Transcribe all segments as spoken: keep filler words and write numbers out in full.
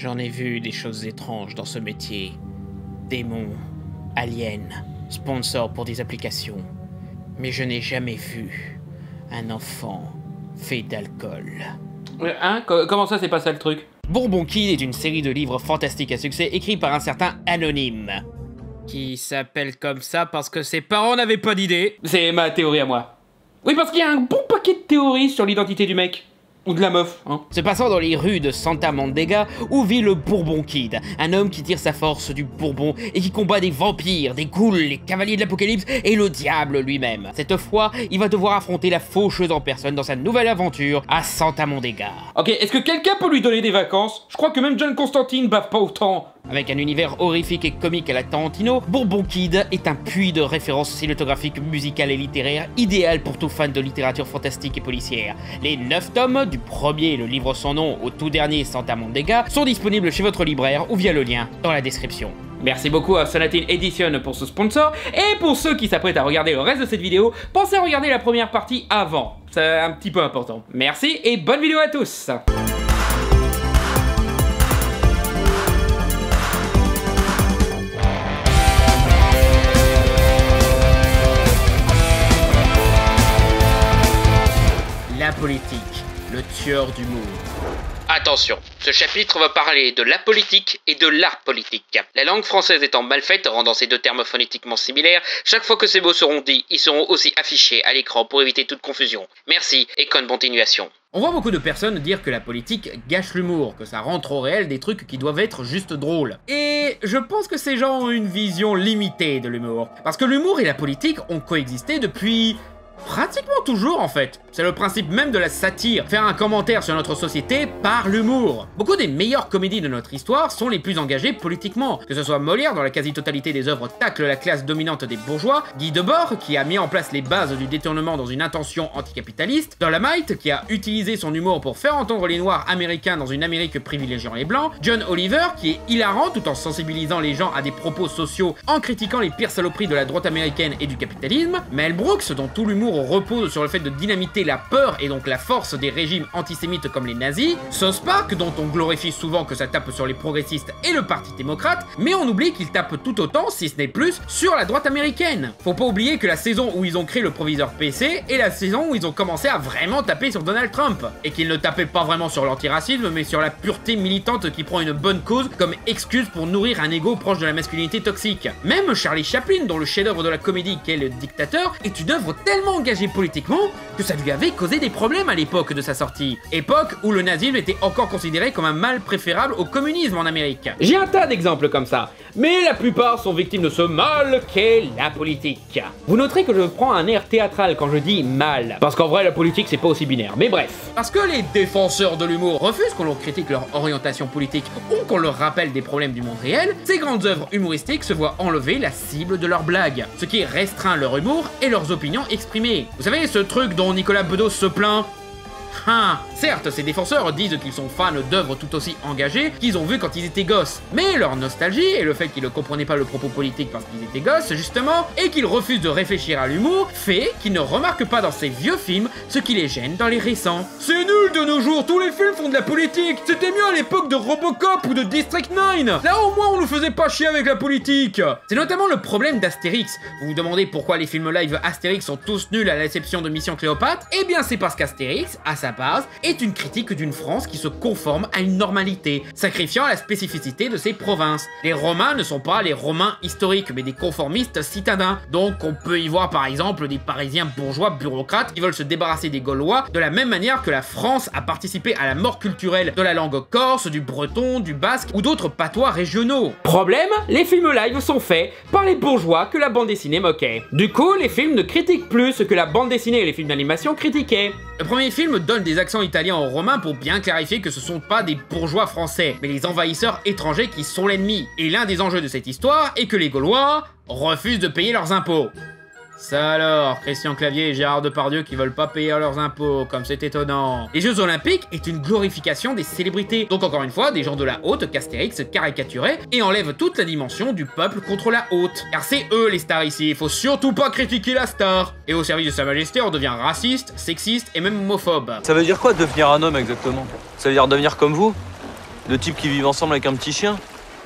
J'en ai vu des choses étranges dans ce métier. Démons, aliens, sponsors pour des applications. Mais je n'ai jamais vu un enfant fait d'alcool. Euh, hein? Comment ça, c'est pas ça le truc? Bourbon Kid est une série de livres fantastiques à succès écrits par un certain Anonyme. Qui s'appelle comme ça parce que ses parents n'avaient pas d'idée. C'est ma théorie à moi. Oui, parce qu'il y a un bon paquet de théories sur l'identité du mec. Ou de la meuf, hein. Se passant dans les rues de Santa Mondega, où vit le Bourbon Kid, un homme qui tire sa force du Bourbon et qui combat des vampires, des ghouls, les cavaliers de l'apocalypse et le diable lui-même. Cette fois, il va devoir affronter la faucheuse en personne dans sa nouvelle aventure à Santa Mondega. Ok, est-ce que quelqu'un peut lui donner des vacances? Je crois que même John Constantine bave pas autant. Avec un univers horrifique et comique à la Tarantino, Bourbon Kid est un puits de références cinématographiques, musicales et littéraires, idéal pour tout fan de littérature fantastique et policière. Les neuf tomes, du premier Le Livre sans nom au tout dernier Santa Mondega, sont disponibles chez votre libraire ou via le lien dans la description. Merci beaucoup à Sonatine Edition pour ce sponsor, et pour ceux qui s'apprêtent à regarder le reste de cette vidéo, pensez à regarder la première partie avant, c'est un petit peu important. Merci et bonne vidéo à tous. La politique, le tueur d'humour. Attention, ce chapitre va parler de la politique et de l'art politique. La langue française étant mal faite, rendant ces deux termes phonétiquement similaires, chaque fois que ces mots seront dits, ils seront aussi affichés à l'écran pour éviter toute confusion. Merci et bonne continuation. On voit beaucoup de personnes dire que la politique gâche l'humour, que ça rend trop réel des trucs qui doivent être juste drôles. Et je pense que ces gens ont une vision limitée de l'humour. Parce que l'humour et la politique ont coexisté depuis... pratiquement toujours en fait. C'est le principe même de la satire, faire un commentaire sur notre société par l'humour. Beaucoup des meilleures comédies de notre histoire sont les plus engagées politiquement. Que ce soit Molière dans la quasi-totalité des œuvres tacle la classe dominante des bourgeois, Guy Debord qui a mis en place les bases du détournement dans une intention anticapitaliste, Dolomite qui a utilisé son humour pour faire entendre les noirs américains dans une Amérique privilégiant les blancs, John Oliver qui est hilarant tout en sensibilisant les gens à des propos sociaux en critiquant les pires saloperies de la droite américaine et du capitalisme, Mel Brooks dont tout l'humour repose sur le fait de dynamiter la peur et donc la force des régimes antisémites comme les nazis, South Park dont on glorifie souvent que ça tape sur les progressistes et le parti démocrate, mais on oublie qu'il tape tout autant, si ce n'est plus, sur la droite américaine. Faut pas oublier que la saison où ils ont créé le proviseur P C est la saison où ils ont commencé à vraiment taper sur Donald Trump, et qu'ils ne tapaient pas vraiment sur l'antiracisme mais sur la pureté militante qui prend une bonne cause comme excuse pour nourrir un ego proche de la masculinité toxique. Même Charlie Chaplin, dont le chef-d'œuvre de la comédie qu'est Le Dictateur, est une œuvre tellement engagée politiquement que ça lui avait causé des problèmes à l'époque de sa sortie. Époque où le nazisme était encore considéré comme un mal préférable au communisme en Amérique. J'ai un tas d'exemples comme ça, mais la plupart sont victimes de ce mal qu'est la politique. Vous noterez que je prends un air théâtral quand je dis mal, parce qu'en vrai la politique c'est pas aussi binaire, mais bref. Parce que les défenseurs de l'humour refusent qu'on leur critique leur orientation politique ou qu'on leur rappelle des problèmes du monde réel, ces grandes œuvres humoristiques se voient enlever la cible de leurs blagues, ce qui restreint leur humour et leurs opinions exprimées. Vous savez, ce truc dont Nicolas Bedos se plaint? Hein. Certes, ces défenseurs disent qu'ils sont fans d'œuvres tout aussi engagées qu'ils ont vues quand ils étaient gosses, mais leur nostalgie et le fait qu'ils ne comprenaient pas le propos politique parce qu'ils étaient gosses, justement, et qu'ils refusent de réfléchir à l'humour, fait qu'ils ne remarquent pas dans ces vieux films ce qui les gêne dans les récents. C'est nul de nos jours, tous les films font de la politique. C'était mieux à l'époque de Robocop ou de District neuf. Là au moins on nous faisait pas chier avec la politique. C'est notamment le problème d'Astérix. Vous vous demandez pourquoi les films live Astérix sont tous nuls à l'exception de Mission Cléopâtre? Eh bien c'est parce qu'Astérix, à sa base, est une critique d'une France qui se conforme à une normalité, sacrifiant la spécificité de ses provinces. Les Romains ne sont pas les Romains historiques, mais des conformistes citadins. Donc on peut y voir par exemple des Parisiens bourgeois bureaucrates qui veulent se débarrasser des Gaulois, de la même manière que la France a participé à la mort culturelle de la langue corse, du breton, du basque ou d'autres patois régionaux. Problème, les films live sont faits par les bourgeois que la bande dessinée moquait. Du coup, les films ne critiquent plus ce que la bande dessinée et les films d'animation critiquaient. Le premier film donne des accents italiens aux romains pour bien clarifier que ce sont pas des bourgeois français, mais les envahisseurs étrangers qui sont l'ennemi. Et l'un des enjeux de cette histoire est que les Gaulois refusent de payer leurs impôts. Ça alors, Christian Clavier et Gérard Depardieu qui veulent pas payer leurs impôts, comme c'est étonnant. Les Jeux Olympiques est une glorification des célébrités, donc encore une fois, des gens de la haute qu'Astérix caricaturait et enlève toute la dimension du peuple contre la haute. Car c'est eux les stars ici, il faut surtout pas critiquer la star. Et au service de sa majesté, on devient raciste, sexiste et même homophobe. Ça veut dire quoi devenir un homme exactement? Ça veut dire devenir comme vous? Deux types qui vivent ensemble avec un petit chien.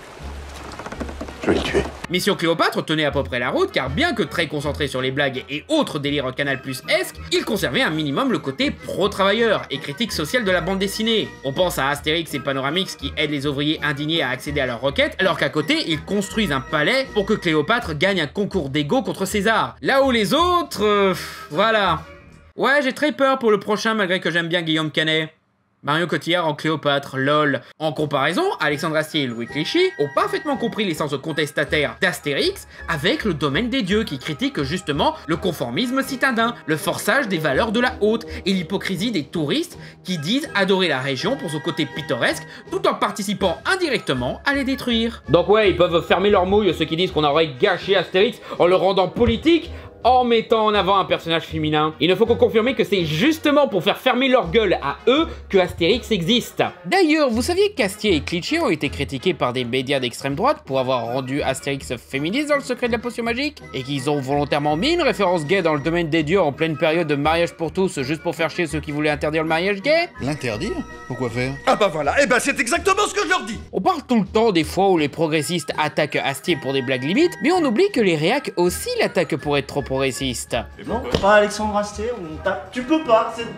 Je vais le tuer. Mission Cléopâtre tenait à peu près la route car bien que très concentré sur les blagues et autres délires Canal Plus-esque, il conservait un minimum le côté pro-travailleur et critique sociale de la bande dessinée. On pense à Astérix et Panoramix qui aident les ouvriers indignés à accéder à leurs requêtes, alors qu'à côté, ils construisent un palais pour que Cléopâtre gagne un concours d'ego contre César. Là où les autres... Euh, voilà. Ouais, j'ai très peur pour le prochain malgré que j'aime bien Guillaume Canet. Marion Cotillard en Cléopâtre, lol. En comparaison, Alexandre Astier et Louis Clichy ont parfaitement compris l'essence contestataire d'Astérix avec le domaine des dieux qui critique justement le conformisme citadin, le forçage des valeurs de la haute et l'hypocrisie des touristes qui disent adorer la région pour son côté pittoresque tout en participant indirectement à les détruire. Donc ouais, ils peuvent fermer leur mouille ceux qui disent qu'on aurait gâché Astérix en le rendant politique, en mettant en avant un personnage féminin. Il ne faut qu'on confirme que c'est justement pour faire fermer leur gueule à eux que Astérix existe. D'ailleurs, vous saviez qu'Astier et Clichy ont été critiqués par des médias d'extrême droite pour avoir rendu Astérix féministe dans Le Secret de la Potion Magique? Et qu'ils ont volontairement mis une référence gay dans le domaine des dieux en pleine période de mariage pour tous juste pour faire chier ceux qui voulaient interdire le mariage gay? L'interdire? Pourquoi faire? Ah bah voilà, et bah c'est exactement ce que je leur dis. On parle tout le temps des fois où les progressistes attaquent Astier pour des blagues limites, mais on oublie que les réacs aussi l'attaquent pour être trop progressiste. Non, pas Alexandre Astier, on tape. Tu peux pas, c'est...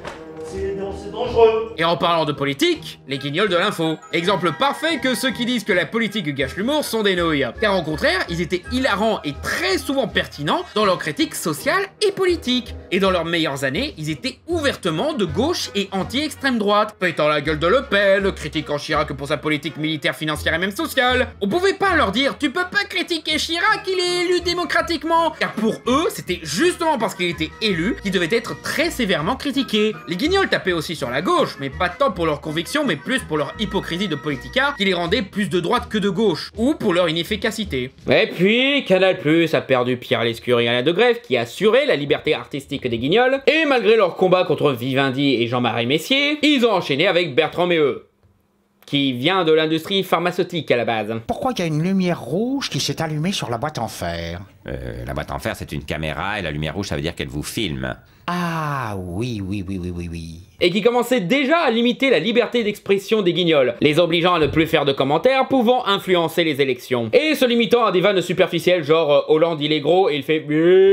C'est dangereux. Et en parlant de politique, les guignols de l'info. Exemple parfait que ceux qui disent que la politique gâche l'humour sont des nouilles. Car au contraire, ils étaient hilarants et très souvent pertinents dans leurs critiques sociales et politiques. Et dans leurs meilleures années, ils étaient ouvertement de gauche et anti-extrême droite, pétant la gueule de Le Pen, critiquant Chirac pour sa politique militaire, financière et même sociale. On pouvait pas leur dire, tu peux pas critiquer Chirac, il est élu démocratiquement. Car pour eux, c'était justement parce qu'il était élu qu'il devait être très sévèrement critiqué. Les guignols tapaient aussi sur la gauche, mais pas tant pour leurs convictions, mais plus pour leur hypocrisie de politicard qui les rendait plus de droite que de gauche, ou pour leur inefficacité. Et puis, Canal Plus a perdu Pierre Lescure et Alain de Greff qui assuraient la liberté artistique des guignols, et malgré leur combat contre Vivendi et Jean-Marie Messier, ils ont enchaîné avec Bertrand Méheux, qui vient de l'industrie pharmaceutique à la base. Pourquoi il y a une lumière rouge qui s'est allumée sur la boîte en fer? Euh, la boîte en fer, c'est une caméra, et la lumière rouge, ça veut dire qu'elle vous filme. Ah oui, oui, oui, oui, oui, oui. Et qui commençait déjà à limiter la liberté d'expression des guignols, les obligeant à ne plus faire de commentaires pouvant influencer les élections. Et se limitant à des vannes superficielles genre euh, Hollande il est gros et il fait...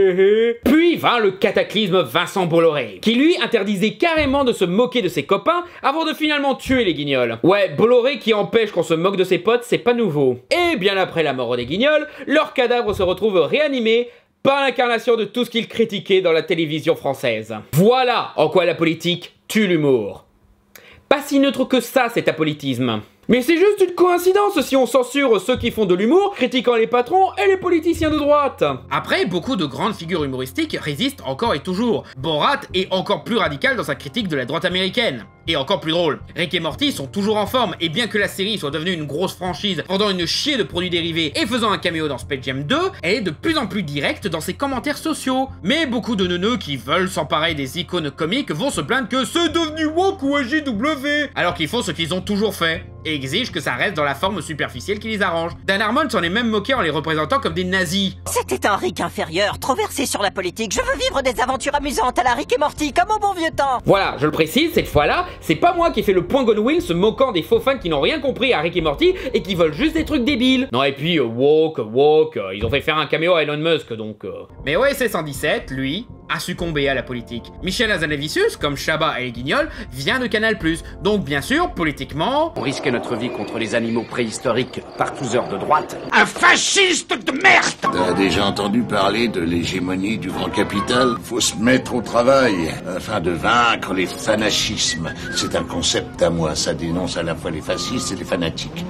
Puis vint le cataclysme Vincent Bolloré, qui lui interdisait carrément de se moquer de ses copains avant de finalement tuer les guignols. Ouais, Bolloré qui empêche qu'on se moque de ses potes, c'est pas nouveau. Et bien après la mort des guignols, leurs cadavres se retrouvent réanimés par l'incarnation de tout ce qu'ils critiquaient dans la télévision française. Voilà en quoi la politique tue l'humour. Pas si neutre que ça cet apolitisme. Mais c'est juste une coïncidence si on censure ceux qui font de l'humour, critiquant les patrons et les politiciens de droite. Après, beaucoup de grandes figures humoristiques résistent encore et toujours. Borat est encore plus radical dans sa critique de la droite américaine. Et encore plus drôle, Rick et Morty sont toujours en forme, et bien que la série soit devenue une grosse franchise, vendant une chier de produits dérivés et faisant un caméo dans Space Jam deux, elle est de plus en plus directe dans ses commentaires sociaux. Mais beaucoup de neuneux qui veulent s'emparer des icônes comiques vont se plaindre que c'est devenu woke ou A J W, alors qu'ils font ce qu'ils ont toujours fait, et exigent que ça reste dans la forme superficielle qui les arrange. Dan Harmon s'en est même moqué en les représentant comme des nazis. C'était un Rick inférieur, trop versé sur la politique, je veux vivre des aventures amusantes à la Rick et Morty, comme au bon vieux temps. Voilà, je le précise, cette fois-là, c'est pas moi qui ai fait le point Godwin se moquant des faux fans qui n'ont rien compris à Rick et Morty et qui veulent juste des trucs débiles. Non et puis, euh, woke, woke, euh, ils ont fait faire un caméo à Elon Musk, donc... Euh... Mais O S S cent dix-sept, lui, a succombé à la politique. Michel Hazanavicius, comme Chabat et les Guignols, vient de Canal plus, donc bien sûr, politiquement... On risquait notre vie contre les animaux préhistoriques par tous heures de droite. Un fasciste de merde! T'as déjà entendu parler de l'hégémonie du grand capital? Faut se mettre au travail afin de vaincre les fanachismes. C'est un concept à moi, ça dénonce à la fois les fascistes et les fanatiques.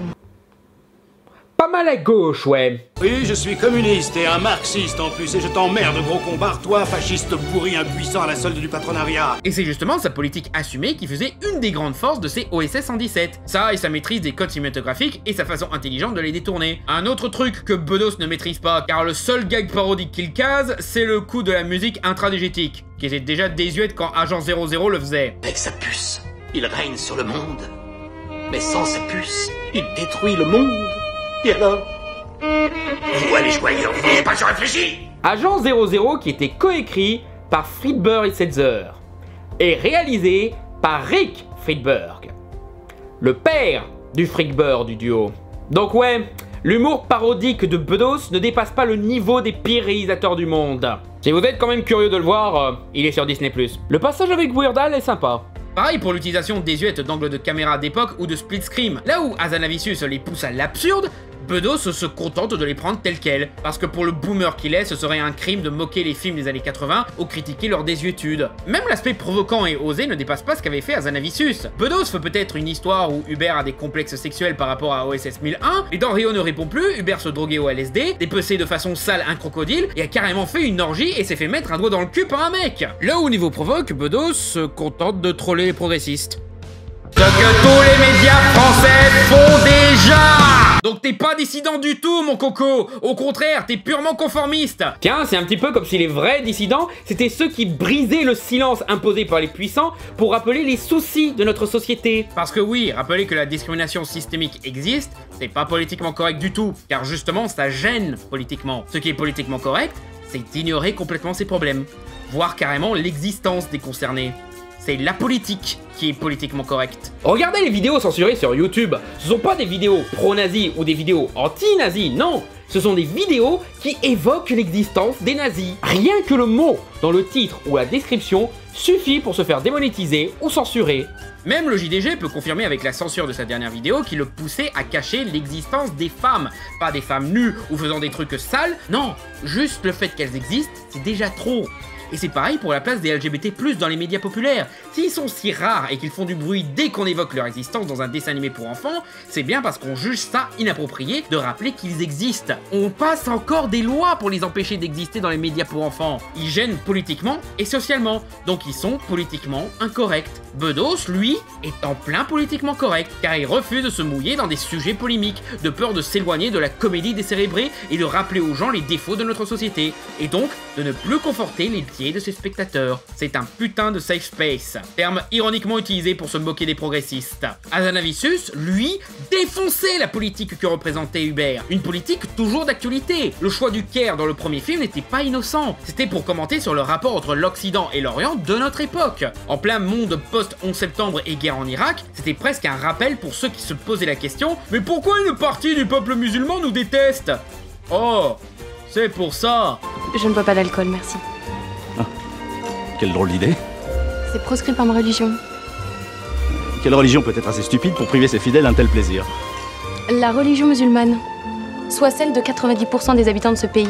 Pas mal à gauche, ouais. Oui, je suis communiste et un marxiste en plus, et je t'emmerde, gros combat, toi, fasciste pourri impuissant à la solde du patronariat. Et c'est justement sa politique assumée qui faisait une des grandes forces de ces O S S cent dix-sept. Ça et sa maîtrise des codes cinématographiques et sa façon intelligente de les détourner. Un autre truc que Bedos ne maîtrise pas, car le seul gag parodique qu'il case, c'est le coup de la musique intradégétique, qui était déjà désuète quand Agent zéro zéro le faisait. Avec sa puce, il règne sur le monde. Mais sans sa puce, il détruit le monde. Et alors? Pourquoi les joyeux, vous n'avez pas réfléchi? Agent zéro zéro qui était coécrit par Friedberg et Setzer et réalisé par Rick Friedberg, le père du fric beurre du duo. Donc ouais, l'humour parodique de Bedos ne dépasse pas le niveau des pires réalisateurs du monde. Si vous êtes quand même curieux de le voir, euh, il est sur Disney plus. Le passage avec Weird Al est sympa. Pareil pour l'utilisation désuète d'angles de caméra d'époque ou de split screen. Là où Hazanavicius les pousse à l'absurde, Bedos se contente de les prendre tels quels, parce que pour le boomer qu'il est, ce serait un crime de moquer les films des années quatre-vingts ou critiquer leur désuétude. Même l'aspect provoquant et osé ne dépasse pas ce qu'avait fait Hazanavicius. Bedos fait peut-être une histoire où Hubert a des complexes sexuels par rapport à O S S mille un, et dans Rio ne répond plus, Hubert se droguait au L S D, dépecé de façon sale un crocodile, et a carrément fait une orgie et s'est fait mettre un doigt dans le cul par un mec. Là où au niveau provoque, Bedos se contente de troller les progressistes. Ce que tous les médias français font déjà. Donc t'es pas dissident du tout, mon coco. Au contraire, t'es purement conformiste. Tiens, c'est un petit peu comme si les vrais dissidents, c'était ceux qui brisaient le silence imposé par les puissants pour rappeler les soucis de notre société. Parce que oui, rappeler que la discrimination systémique existe, c'est pas politiquement correct du tout, car justement, ça gêne politiquement. Ce qui est politiquement correct, c'est d'ignorer complètement ces problèmes, voire carrément l'existence des concernés. C'est la politique qui est politiquement correcte. Regardez les vidéos censurées sur YouTube. Ce sont pas des vidéos pro-nazis ou des vidéos anti-nazis, non. Ce sont des vidéos qui évoquent l'existence des nazis. Rien que le mot dans le titre ou la description suffit pour se faire démonétiser ou censurer. Même le J D G peut confirmer avec la censure de sa dernière vidéo qu'il le poussait à cacher l'existence des femmes. Pas des femmes nues ou faisant des trucs sales, non, juste le fait qu'elles existent, c'est déjà trop. Et c'est pareil pour la place des L G B T plus, dans les médias populaires. S'ils sont si rares et qu'ils font du bruit dès qu'on évoque leur existence dans un dessin animé pour enfants, c'est bien parce qu'on juge ça inapproprié de rappeler qu'ils existent. On passe encore des lois pour les empêcher d'exister dans les médias pour enfants. Ils gênent politiquement et socialement, donc ils sont politiquement incorrects. Bedos, lui, est en plein politiquement correct, car il refuse de se mouiller dans des sujets polémiques, de peur de s'éloigner de la comédie décérébrée et de rappeler aux gens les défauts de notre société, et donc de ne plus conforter les pieds de ses spectateurs. C'est un putain de safe space, terme ironiquement utilisé pour se moquer des progressistes. Hazanavicius, lui, défonçait la politique que représentait Hubert, une politique toujours d'actualité. Le choix du Caire dans le premier film n'était pas innocent, c'était pour commenter sur le rapport entre l'Occident et l'Orient de notre époque. En plein monde post onze septembre et guerre en Irak, c'était presque un rappel pour ceux qui se posaient la question « Mais pourquoi une partie du peuple musulman nous déteste ?» Oh, c'est pour ça. Je ne bois pas d'alcool, merci. Ah, quelle drôle d'idée. C'est proscrit par ma religion. Quelle religion peut être assez stupide pour priver ses fidèles d'un tel plaisir? La religion musulmane, soit celle de quatre-vingt-dix pour cent des habitants de ce pays.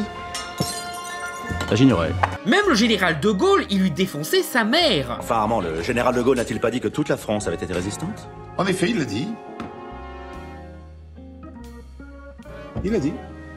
Ça, j'ignorais. Même le général de Gaulle, il lui défonçait sa mère. Enfin, Armand, le général de Gaulle n'a-t-il pas dit que toute la France avait été résistante? En effet, il l'a dit. Il l'a dit.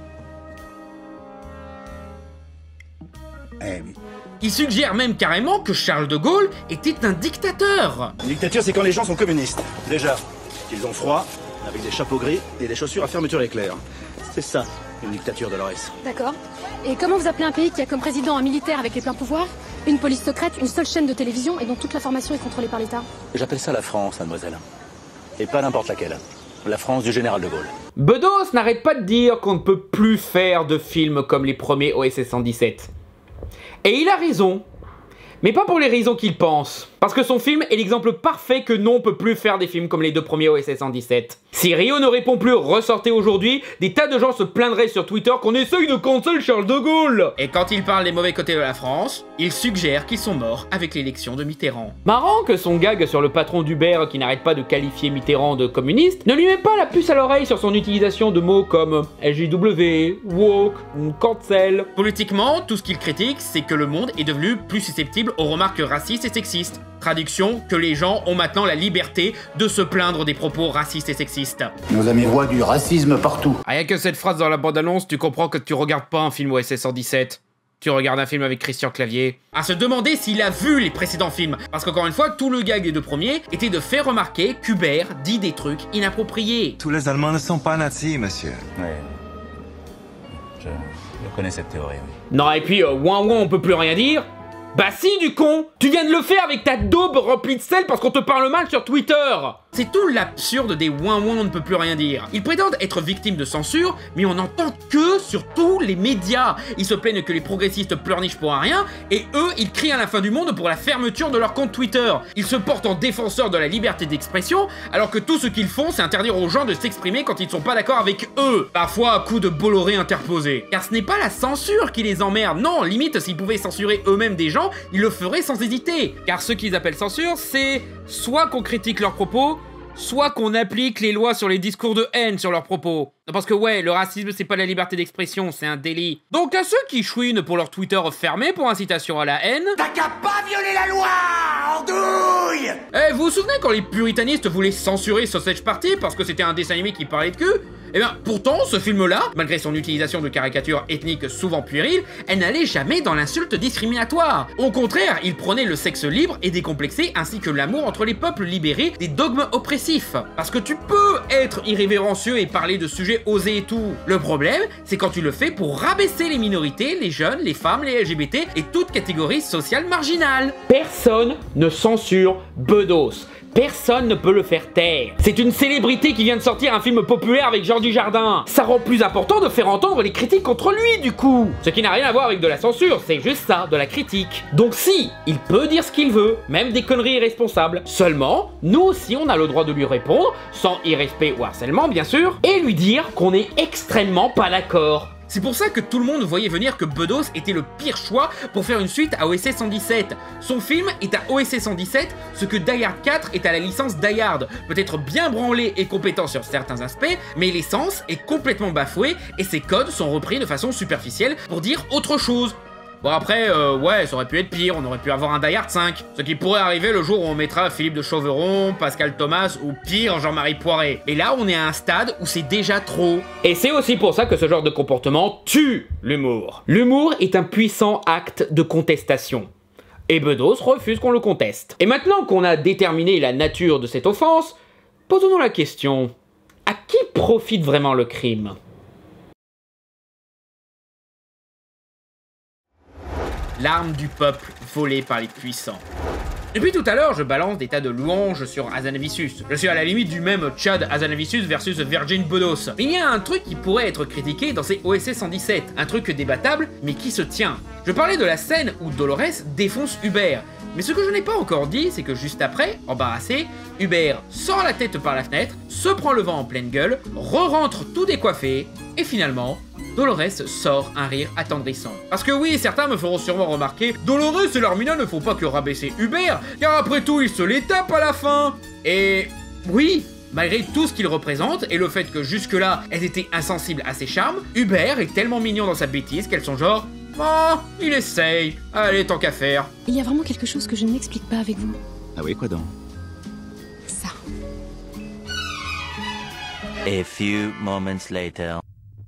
Eh oui. Il suggère même carrément que Charles de Gaulle était un dictateur. Une dictature, c'est quand les gens sont communistes. Déjà, qu'ils ont froid, avec des chapeaux gris et des chaussures à fermeture éclair. C'est ça, une dictature, Dolores. D'accord. Et comment vous appelez un pays qui a comme président un militaire avec les pleins pouvoirs, une police secrète, une seule chaîne de télévision et dont toute l'information est contrôlée par l'État? J'appelle ça la France, mademoiselle. Et pas n'importe laquelle. La France du général de Gaulle. Bedos n'arrête pas de dire qu'on ne peut plus faire de films comme les premiers O S S cent dix-sept. Et il a raison. Mais pas pour les raisons qu'il pense. Parce que son film est l'exemple parfait que non, on peut plus faire des films comme les deux premiers O S S cent dix-sept. Si Rio ne répond plus, ressortez aujourd'hui, des tas de gens se plaindraient sur Twitter qu'on essaye de cancel Charles de Gaulle. Et quand il parle des mauvais côtés de la France, il suggère qu'ils sont morts avec l'élection de Mitterrand. Marrant que son gag sur le patron d'Uber qui n'arrête pas de qualifier Mitterrand de communiste ne lui met pas la puce à l'oreille sur son utilisation de mots comme L G W, woke, cancel. Politiquement, tout ce qu'il critique, c'est que le monde est devenu plus susceptible aux remarques racistes et sexistes. Traduction, que les gens ont maintenant la liberté de se plaindre des propos racistes et sexistes. Nos amis voient du racisme partout. Rien que cette phrase dans la bande-annonce, tu comprends que tu regardes pas un film O S S cent dix-sept. Tu regardes un film avec Christian Clavier. À se demander s'il a vu les précédents films. Parce qu'encore une fois, tout le gag des deux premiers était de faire remarquer qu'Hubert dit des trucs inappropriés. Tous les Allemands ne sont pas nazis, monsieur. Oui. Je, je connais cette théorie, oui. Non, et puis, euh, ouin ouin, on peut plus rien dire. Bah si, du con! Tu viens de le faire avec ta daube remplie de sel parce qu'on te parle mal sur Twitter! C'est tout l'absurde des ouin ouin on ne peut plus rien dire. Ils prétendent être victimes de censure, mais on n'entend que sur tous les médias. Ils se plaignent que les progressistes pleurnichent pour un rien, et eux, ils crient à la fin du monde pour la fermeture de leur compte Twitter. Ils se portent en défenseurs de la liberté d'expression, alors que tout ce qu'ils font, c'est interdire aux gens de s'exprimer quand ils ne sont pas d'accord avec eux. Parfois à coups de Bolloré interposés. Car ce n'est pas la censure qui les emmerde, non, limite, s'ils pouvaient censurer eux-mêmes des gens, ils le feraient sans hésiter. Car ce qu'ils appellent censure, c'est soit qu'on critique leurs propos, soit qu'on applique les lois sur les discours de haine sur leurs propos. Parce que ouais, le racisme c'est pas la liberté d'expression, c'est un délit. Donc à ceux qui chouinent pour leur Twitter fermé pour incitation à la haine... T'as qu'à pas violer la loi, andouille! Eh, vous vous souvenez quand les puritanistes voulaient censurer Sausage Party parce que c'était un dessin animé qui parlait de cul? Eh bien, pourtant, ce film-là, malgré son utilisation de caricatures ethniques souvent puériles, elle n'allait jamais dans l'insulte discriminatoire. Au contraire, il prenait le sexe libre et décomplexé ainsi que l'amour entre les peuples libérés des dogmes oppressifs. Parce que tu peux être irrévérencieux et parler de sujets osés et tout. Le problème, c'est quand tu le fais pour rabaisser les minorités, les jeunes, les femmes, les L G B T et toute catégorie sociale marginale. Personne ne censure Bedos. Personne ne peut le faire taire. C'est une célébrité qui vient de sortir un film populaire avec Jean Dujardin. Ça rend plus important de faire entendre les critiques contre lui, du coup. Ce qui n'a rien à voir avec de la censure, c'est juste ça, de la critique. Donc si, il peut dire ce qu'il veut, même des conneries irresponsables. Seulement, nous aussi on a le droit de lui répondre, sans irrespect ou harcèlement bien sûr, et lui dire qu'on est extrêmement pas d'accord. C'est pour ça que tout le monde voyait venir que Bedos était le pire choix pour faire une suite à O S S cent dix-sept. Son film est à O S S cent dix-sept, ce que Die Hard quatre est à la licence Die Hard. Peut-être bien branlé et compétent sur certains aspects, mais l'essence est complètement bafouée et ses codes sont repris de façon superficielle pour dire autre chose. Bon après, euh, ouais, ça aurait pu être pire, on aurait pu avoir un Die Hard cinq. Ce qui pourrait arriver le jour où on mettra Philippe de Chauveron, Pascal Thomas ou pire Jean-Marie Poiré. Et là, on est à un stade où c'est déjà trop. Et c'est aussi pour ça que ce genre de comportement tue l'humour. L'humour est un puissant acte de contestation. Et Bedos refuse qu'on le conteste. Et maintenant qu'on a déterminé la nature de cette offense, posons-nous la question, à qui profite vraiment le crime ? L'arme du peuple volée par les puissants. Depuis tout à l'heure, je balance des tas de louanges sur Hazanavicius. Je suis à la limite du même Chad Hazanavicius versus Virgin Bedos. Mais il y a un truc qui pourrait être critiqué dans ces O S S cent dix-sept, un truc débattable, mais qui se tient. Je parlais de la scène où Dolores défonce Hubert. Mais ce que je n'ai pas encore dit, c'est que juste après, embarrassé, Hubert sort la tête par la fenêtre, se prend le vent en pleine gueule, re-rentre tout décoiffé, et finalement, Dolores sort un rire attendrissant. Parce que oui, certains me feront sûrement remarquer, Dolores et l'Armina ne font pas que rabaisser Hubert, car après tout, ils se les tapent à la fin. Et oui, malgré tout ce qu'il représente, et le fait que jusque-là, elles étaient insensibles à ses charmes, Hubert est tellement mignon dans sa bêtise qu'elles sont genre... Oh, il essaye. Allez, tant qu'à faire. Il y a vraiment quelque chose que je ne m'explique pas avec vous. Ah oui, quoi donc? Ça. A few moments later.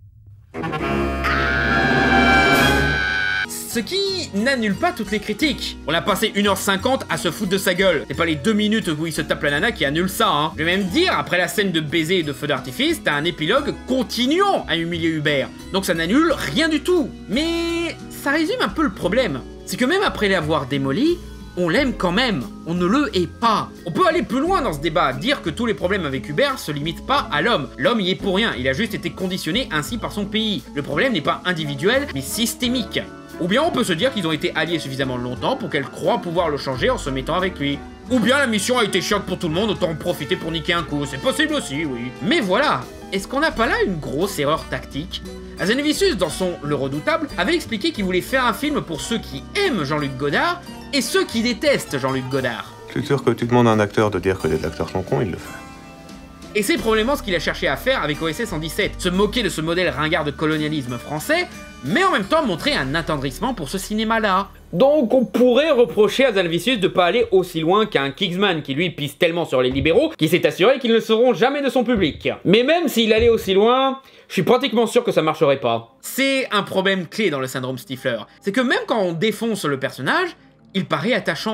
Ce qui n'annule pas toutes les critiques. On a passé une heure cinquante à se foutre de sa gueule. C'est pas les deux minutes où il se tape la nana qui annulent ça, hein. Je vais même dire, après la scène de baiser et de feu d'artifice, t'as un épilogue continuant à humilier Hubert. Donc ça n'annule rien du tout. Mais ça résume un peu le problème. C'est que même après l'avoir démoli, on l'aime quand même, on ne le hait pas. On peut aller plus loin dans ce débat, dire que tous les problèmes avec Hubert se limitent pas à l'homme. L'homme y est pour rien, il a juste été conditionné ainsi par son pays. Le problème n'est pas individuel, mais systémique. Ou bien on peut se dire qu'ils ont été alliés suffisamment longtemps pour qu'elle croit pouvoir le changer en se mettant avec lui. Ou bien la mission a été chiante pour tout le monde, autant en profiter pour niquer un coup, c'est possible aussi, oui. Mais voilà, est-ce qu'on n'a pas là une grosse erreur tactique? Hazanavicius, dans son Le Redoutable, avait expliqué qu'il voulait faire un film pour ceux qui aiment Jean-Luc Godard et ceux qui détestent Jean-Luc Godard. Je suis sûr que tu demandes à un acteur de dire que les acteurs sont cons, il le fait. Et c'est probablement ce qu'il a cherché à faire avec O S S cent dix-sept, se moquer de ce modèle ringard de colonialisme français, mais en même temps montrer un attendrissement pour ce cinéma-là. Donc on pourrait reprocher à Hazanavicius de pas aller aussi loin qu'un Kingsman qui lui pisse tellement sur les libéraux qu'il s'est assuré qu'ils ne seront jamais de son public. Mais même s'il allait aussi loin, je suis pratiquement sûr que ça marcherait pas. C'est un problème clé dans le syndrome Stifler, c'est que même quand on défonce le personnage, il paraît attachant.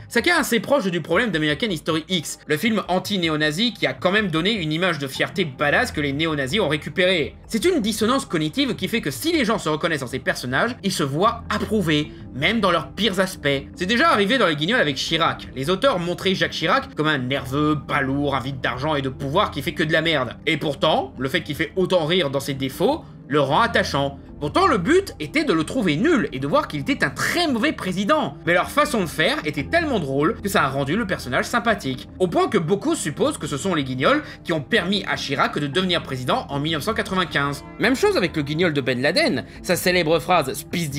ça cas assez proche du problème d'American History X, le film anti-néo-nazi qui a quand même donné une image de fierté badass que les néo-nazis ont récupéré. C'est une dissonance cognitive qui fait que si les gens se reconnaissent en ces personnages, ils se voient approuvés, même dans leurs pires aspects. C'est déjà arrivé dans Les Guignols avec Chirac. Les auteurs montraient Jacques Chirac comme un nerveux, balourd, avide d'argent et de pouvoir qui fait que de la merde. Et pourtant, le fait qu'il fait autant rire dans ses défauts le rend attachant. Pourtant, le but était de le trouver nul et de voir qu'il était un très mauvais président. Mais leur façon de faire était tellement drôle que ça a rendu le personnage sympathique. Au point que beaucoup supposent que ce sont les Guignols qui ont permis à Chirac de devenir président en mille neuf cent quatre-vingt-quinze. Même chose avec le Guignol de Ben Laden. Sa célèbre phrase « Spizdikunas »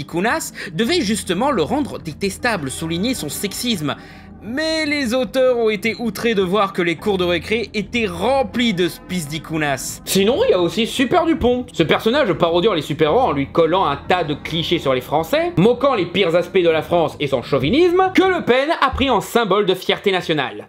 devait justement le rendre détestable, souligner son sexisme. Mais les auteurs ont été outrés de voir que les cours de récré étaient remplis de Spizdikunas. Sinon, il y a aussi Super Dupont. Ce personnage parodiant les super-héros en lui collant un tas de clichés sur les Français, moquant les pires aspects de la France et son chauvinisme, que Le Pen a pris en symbole de fierté nationale.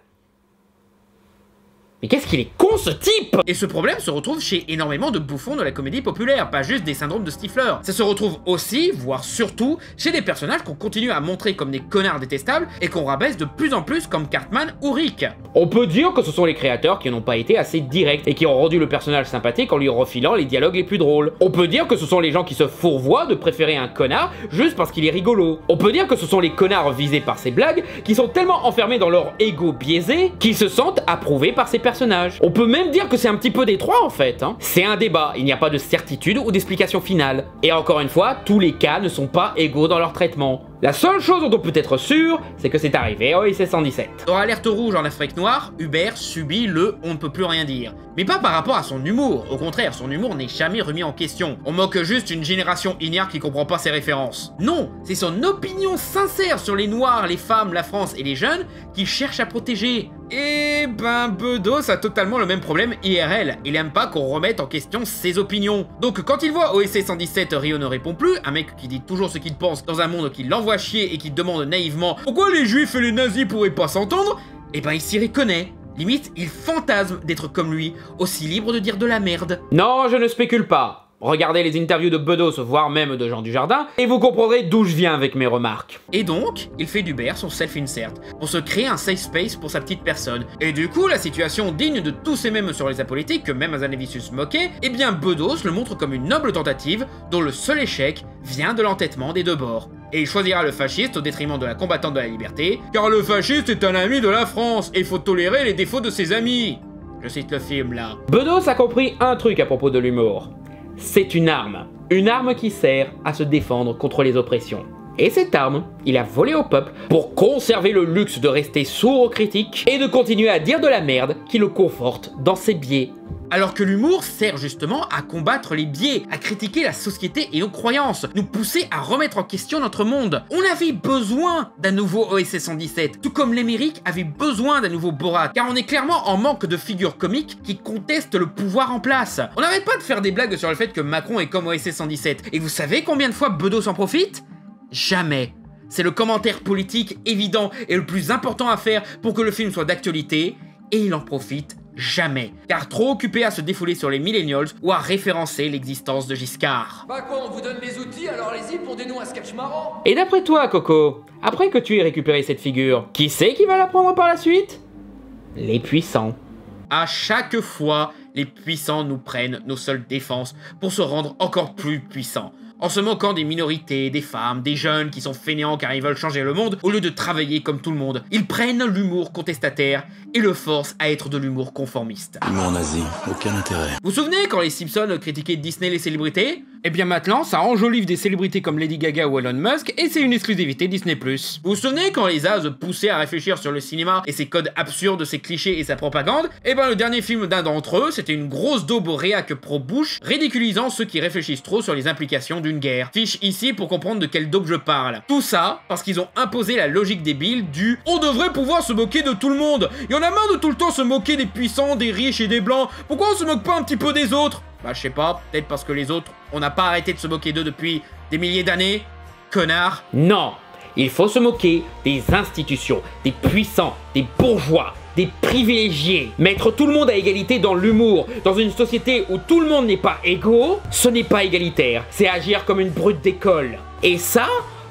Mais qu'est-ce qu'il est con ce type! Et ce problème se retrouve chez énormément de bouffons de la comédie populaire, pas juste des syndromes de Stifler. Ça se retrouve aussi, voire surtout, chez des personnages qu'on continue à montrer comme des connards détestables et qu'on rabaisse de plus en plus comme Cartman ou Rick. On peut dire que ce sont les créateurs qui n'ont pas été assez directs et qui ont rendu le personnage sympathique en lui refilant les dialogues les plus drôles. On peut dire que ce sont les gens qui se fourvoient de préférer un connard juste parce qu'il est rigolo. On peut dire que ce sont les connards visés par ces blagues qui sont tellement enfermés dans leur ego biaisé qu'ils se sentent approuvés par ces personnages. On peut même dire que c'est un petit peu des trois en fait. Hein. C'est un débat, il n'y a pas de certitude ou d'explication finale. Et encore une fois, tous les cas ne sont pas égaux dans leur traitement. La seule chose dont on peut être sûr, c'est que c'est arrivé au O S S cent dix-sept. Dans Alerte Rouge en Afrique noire, Hubert subit le « on ne peut plus rien dire ». Mais pas par rapport à son humour, au contraire, son humour n'est jamais remis en question. On moque juste une génération ignare qui comprend pas ses références. Non, c'est son opinion sincère sur les Noirs, les femmes, la France et les jeunes qu'il cherche à protéger. Et ben Bedos a totalement le même problème I R L, il aime pas qu'on remette en question ses opinions. Donc quand il voit O S S cent dix-sept, Rio ne répond plus, un mec qui dit toujours ce qu'il pense dans un monde qui l'envoie chier et qui demande naïvement pourquoi les juifs et les nazis pourraient pas s'entendre, et ben il s'y reconnaît. Limite, il fantasme d'être comme lui, aussi libre de dire de la merde. Non, je ne spécule pas. Regardez les interviews de Bedos, voire même de Jean Dujardin, et vous comprendrez d'où je viens avec mes remarques. Et donc, il fait d'Hubert son self-insert, pour se créer un safe space pour sa petite personne. Et du coup, la situation digne de tous ces mèmes sur les apolitiques que même Azanavicius moquait, eh bien Bedos le montre comme une noble tentative dont le seul échec vient de l'entêtement des deux bords. Et il choisira le fasciste au détriment de la combattante de la liberté, car le fasciste est un ami de la France, et il faut tolérer les défauts de ses amis. Je cite le film là. Bedos a compris un truc à propos de l'humour. C'est une arme. Une arme qui sert à se défendre contre les oppressions. Et cette arme, il a volé au peuple pour conserver le luxe de rester sourd aux critiques et de continuer à dire de la merde qui le conforte dans ses biais. Alors que l'humour sert justement à combattre les biais, à critiquer la société et nos croyances, nous pousser à remettre en question notre monde. On avait besoin d'un nouveau O S S cent dix-sept, tout comme l'Amérique avait besoin d'un nouveau Borat, car on est clairement en manque de figures comiques qui contestent le pouvoir en place. On n'arrête pas de faire des blagues sur le fait que Macron est comme O S S cent dix-sept, et vous savez combien de fois Bedos en profite? Jamais. C'est le commentaire politique évident et le plus important à faire pour que le film soit d'actualité, et il en profite jamais, car trop occupé à se défouler sur les millennials ou à référencer l'existence de Giscard. Bah quoi, on vous donne les outils, alors allez-y, pondez-nous un sketch marrant. Et d'après toi, Coco, après que tu aies récupéré cette figure, qui c'est qui va la prendre par la suite? Les puissants. À chaque fois, les puissants nous prennent nos seules défenses pour se rendre encore plus puissants. En se moquant des minorités, des femmes, des jeunes qui sont fainéants car ils veulent changer le monde, au lieu de travailler comme tout le monde. Ils prennent l'humour contestataire et le forcent à être de l'humour conformiste. Humour nazi, aucun intérêt. Vous vous souvenez quand les Simpsons critiquaient Disney les célébrités? Eh bien maintenant, ça enjolive des célébrités comme Lady Gaga ou Elon Musk et c'est une exclusivité Disney plus. Vous vous souvenez quand les As poussaient à réfléchir sur le cinéma et ses codes absurdes, ses clichés et sa propagande? Eh ben le dernier film d'un d'entre eux, c'était une grosse daube réac pro-Bush, ridiculisant ceux qui réfléchissent trop sur les implications d'une guerre. Fiche ici pour comprendre de quelle daube je parle. Tout ça parce qu'ils ont imposé la logique débile du « on devrait pouvoir se moquer de tout le monde. Il y en a marre de tout le temps se moquer des puissants, des riches et des blancs. Pourquoi on se moque pas un petit peu des autres ?» Bah je sais pas, peut-être parce que les autres, on n'a pas arrêté de se moquer d'eux depuis des milliers d'années. Connard. Non, il faut se moquer des institutions, des puissants, des bourgeois, des privilégiés. Mettre tout le monde à égalité dans l'humour, dans une société où tout le monde n'est pas égaux, ce n'est pas égalitaire. C'est agir comme une brute d'école. Et ça,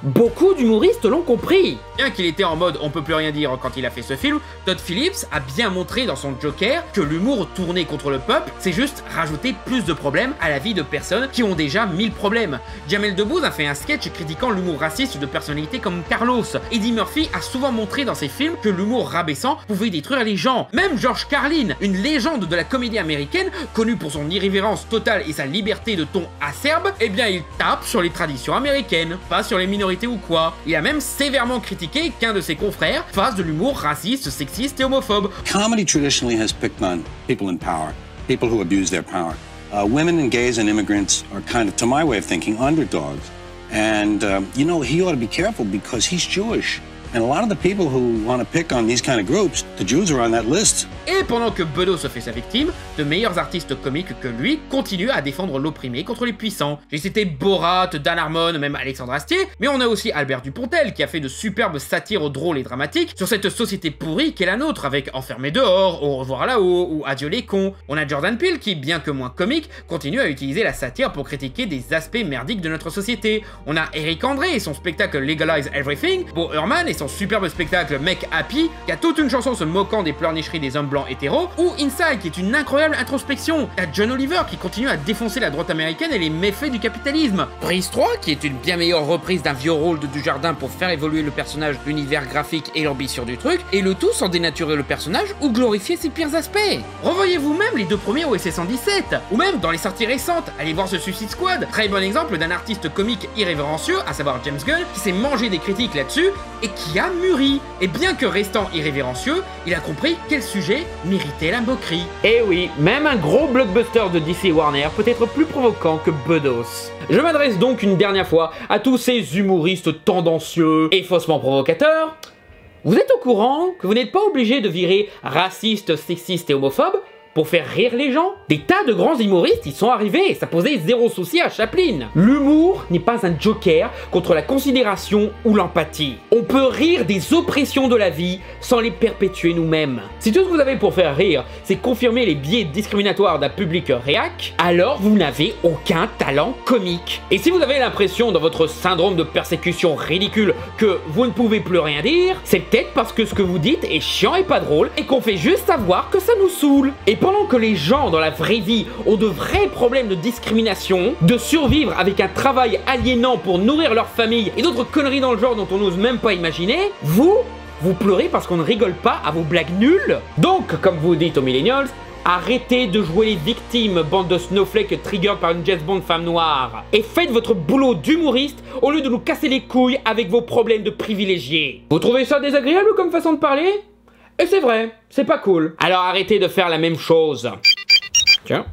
beaucoup d'humoristes l'ont compris. Bien qu'il était en mode on peut plus rien dire quand il a fait ce film, Todd Phillips a bien montré dans son Joker que l'humour tourné contre le peuple, c'est juste rajouter plus de problèmes à la vie de personnes qui ont déjà mille problèmes. Jamel Debbouze a fait un sketch critiquant l'humour raciste de personnalités comme Carlos. Eddie Murphy a souvent montré dans ses films que l'humour rabaissant pouvait détruire les gens. Même George Carlin, une légende de la comédie américaine, connu pour son irrévérence totale et sa liberté de ton acerbe, eh bien il tape sur les traditions américaines, pas sur les minorités ou quoi. Il a même sévèrement critiqué qu'un de ses confrères fasse de l'humour raciste, sexiste et homophobe. Comedy traditionally has picked on people in power, people who abuse their power. Uh, women and gays and immigrants are kind of, to my way of thinking, underdogs. And, um, you know, he ought to be careful because he's Jewish. And a lot of the people who want to pick on these kind of groups, the Jews are on that list. Et pendant que Bedos se fait sa victime, de meilleurs artistes comiques que lui continuent à défendre l'opprimé contre les puissants. J'ai cité Borat, Dan Harmon, même Alexandre Astier, mais on a aussi Albert Dupontel qui a fait de superbes satires drôles et dramatiques sur cette société pourrie qu'est la nôtre avec Enfermé dehors, Au revoir là-haut ou Adieu les cons. On a Jordan Peele qui, bien que moins comique, continue à utiliser la satire pour critiquer des aspects merdiques de notre société. On a Eric André et son spectacle Legalize Everything, Bo Herman et son superbe spectacle Make Happy, qui a toute une chanson se moquant des pleurnicheries des hommes blancs hétéros, ou Inside, qui est une incroyable introspection. T'as John Oliver qui continue à défoncer la droite américaine et les méfaits du capitalisme. Brise trois, qui est une bien meilleure reprise d'un vieux rôle de Dujardin pour faire évoluer le personnage, l'univers graphique et l'ambition du truc, et le tout sans dénaturer le personnage ou glorifier ses pires aspects. Revoyez vous-même les deux premiers O S S cent dix-sept, ou même dans les sorties récentes, allez voir ce Suicide Squad, très bon exemple d'un artiste comique irrévérencieux, à savoir James Gunn, qui s'est mangé des critiques là-dessus et qui a mûri. Et bien que restant irrévérencieux, il a compris quel sujet méritait la moquerie. Et oui, même un gros blockbuster de D C Warner peut être plus provoquant que Bedos. Je m'adresse donc une dernière fois à tous ces humoristes tendancieux et faussement provocateurs. Vous êtes au courant que vous n'êtes pas obligé de virer raciste, sexiste et homophobe pour faire rire les gens? Des tas de grands humoristes y sont arrivés et ça posait zéro souci à Chaplin. L'humour n'est pas un joker contre la considération ou l'empathie. On peut rire des oppressions de la vie sans les perpétuer nous-mêmes. Si tout ce que vous avez pour faire rire, c'est confirmer les biais discriminatoires d'un public réac, alors vous n'avez aucun talent comique. Et si vous avez l'impression dans votre syndrome de persécution ridicule que vous ne pouvez plus rien dire, c'est peut-être parce que ce que vous dites est chiant et pas drôle et qu'on fait juste savoir que ça nous saoule. Et pendant que les gens dans la vraie vie ont de vrais problèmes de discrimination, de survivre avec un travail aliénant pour nourrir leur famille et d'autres conneries dans le genre dont on n'ose même pas imaginer, vous, vous pleurez parce qu'on ne rigole pas à vos blagues nulles. Donc, comme vous dites aux millennials, arrêtez de jouer les victimes, bande de snowflakes triggered par une James Bond femme noire. Et faites votre boulot d'humoriste au lieu de nous casser les couilles avec vos problèmes de privilégiés. Vous trouvez ça désagréable comme façon de parler ? Et c'est vrai, c'est pas cool. Alors arrêtez de faire la même chose. Tiens.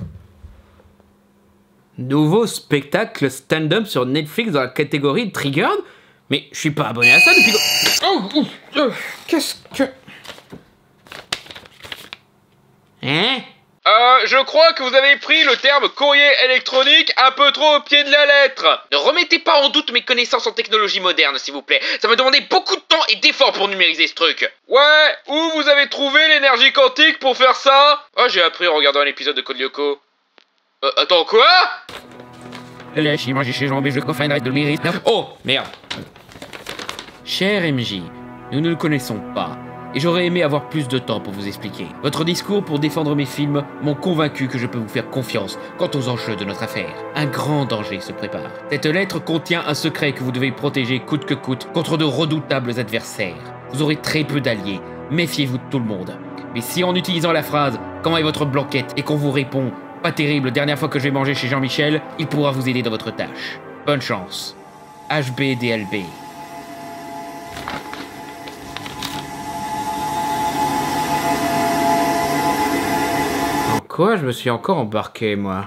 Nouveau spectacle stand-up sur Netflix dans la catégorie Triggered? Mais je suis pas abonné à ça depuis... Oh, oh, oh, qu'est-ce que... Hein? Euh, je crois que vous avez pris le terme courrier électronique un peu trop au pied de la lettre. Ne remettez pas en doute mes connaissances en technologie moderne, s'il vous plaît. Ça m'a demandé beaucoup de temps et d'efforts pour numériser ce truc. Ouais, où vous avez trouvé l'énergie quantique pour faire ça? Ah, j'ai appris en regardant un épisode de Code Lyoko. Euh, attends, quoi? Oh, merde. Cher M J, nous ne le connaissons pas. Et j'aurais aimé avoir plus de temps pour vous expliquer. Votre discours pour défendre mes films m'ont convaincu que je peux vous faire confiance quant aux enjeux de notre affaire. Un grand danger se prépare. Cette lettre contient un secret que vous devez protéger coûte que coûte contre de redoutables adversaires. Vous aurez très peu d'alliés, méfiez-vous de tout le monde. Mais si en utilisant la phrase « Comment est votre blanquette ?» et qu'on vous répond « Pas terrible, dernière fois que je vais manger chez Jean-Michel », il pourra vous aider dans votre tâche. Bonne chance. H B D L B. Quoi, je me suis encore embarqué, moi.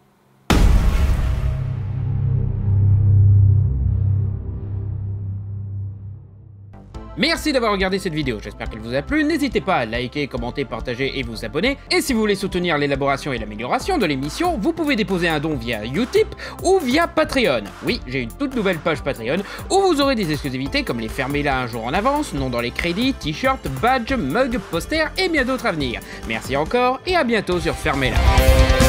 Merci d'avoir regardé cette vidéo, j'espère qu'elle vous a plu. N'hésitez pas à liker, commenter, partager et vous abonner. Et si vous voulez soutenir l'élaboration et l'amélioration de l'émission, vous pouvez déposer un don via Utip ou via Patreon. Oui, j'ai une toute nouvelle page Patreon où vous aurez des exclusivités comme les Fermez-la un jour en avance, nom dans les crédits, t-shirts, badges, mugs, posters et bien d'autres à venir. Merci encore et à bientôt sur Fermez-la.